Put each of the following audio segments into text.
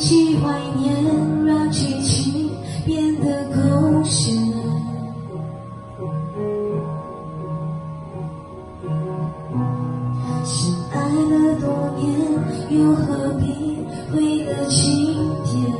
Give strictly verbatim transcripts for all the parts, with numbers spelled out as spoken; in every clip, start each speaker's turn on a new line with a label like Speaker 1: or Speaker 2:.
Speaker 1: 起怀念，让激情变得狗血。相爱了多年，又何必回个晴天？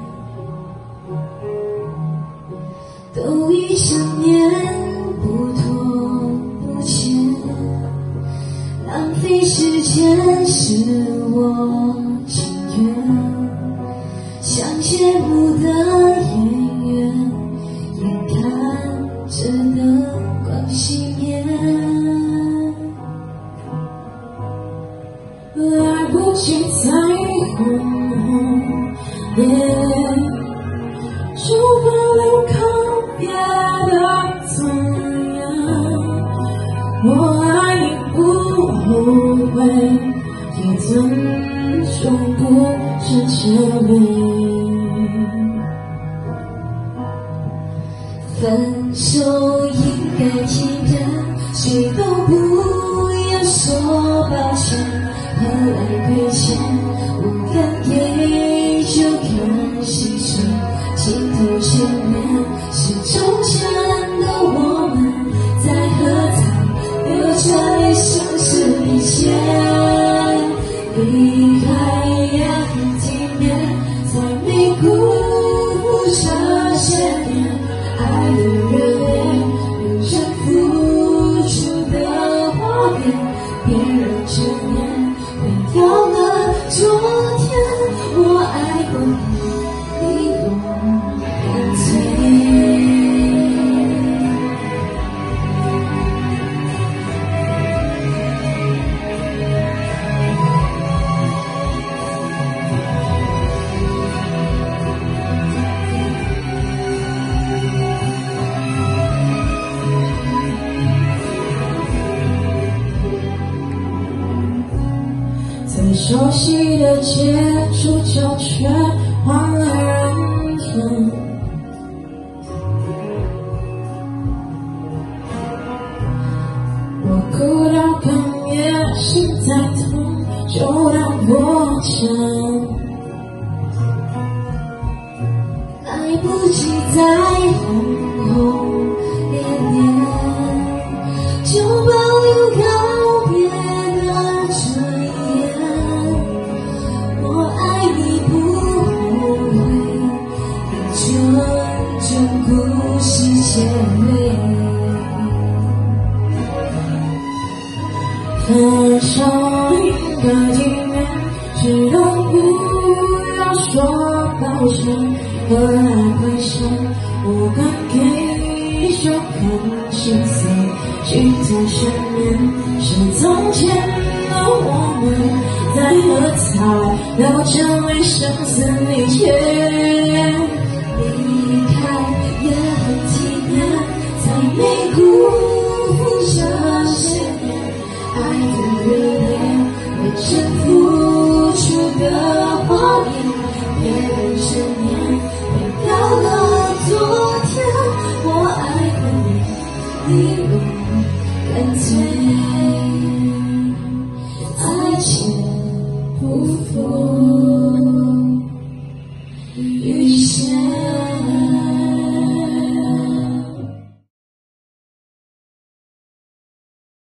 Speaker 1: 都已想念，不拖不欠，浪费时间是我情愿。像谢幕的演员，眼看着灯光熄灭，来不及再轰轰烈烈，就保留告别的尊严。我爱你不后悔，也尊重不是牵连。分手应该体面，谁都不要说抱歉，何来亏欠？不敢给就看牺牲，镜头前面是从前的我们，在喝彩，流着泪，像是以前。离开也很体面，才没辜负这些年。爱的热烈，有着付出的画面，别让执念毁掉了昨天。我爱过你，你勇敢退。最熟悉的街，主角却换了人生。我哭到半夜，心再痛就当过程，来不及再轰轰烈烈，就保留告别的尊严。我爱你不后悔，也尊重故事结尾。分手应该体面，谁都不要说抱歉，何来亏欠？我敢给就看心碎，镜头前面是从前的我们，在喝彩，聊着泪，生死离别。